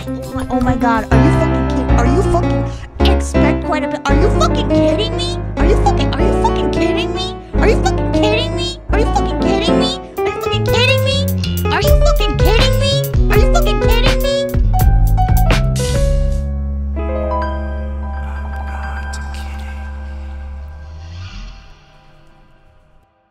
Oh my god, are you fucking kidding? Are you fucking expect quite a bit? Are you fucking kidding me?